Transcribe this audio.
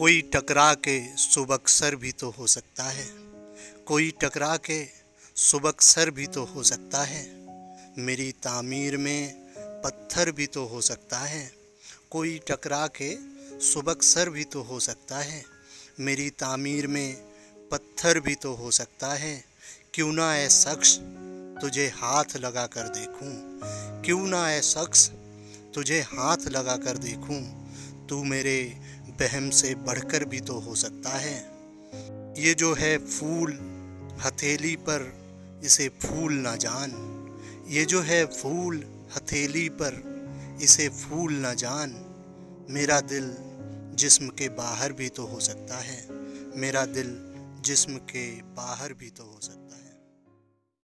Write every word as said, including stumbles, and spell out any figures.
कोई टकरा के सुबक्सर भी तो हो सकता है, कोई टकरा के सुबक्सर भी तो हो सकता है। मेरी तामीर में पत्थर भी तो हो सकता है, कोई टकरा के सुबक्सर भी तो हो सकता है। मेरी तामीर में पत्थर भी तो हो सकता है। क्यों ना ऐ शख्स तुझे हाथ लगा कर देखूं, क्यों ना ऐ शख्स तुझे हाथ लगा कर देखूं। तू मेरे बहम से बढ़कर भी तो हो सकता है। ये जो है फूल हथेली पर इसे फूल ना जान, ये जो है फूल हथेली पर इसे फूल ना जान। मेरा दिल जिस्म के बाहर भी तो हो सकता है, मेरा दिल जिस्म के बाहर भी तो हो सकता है।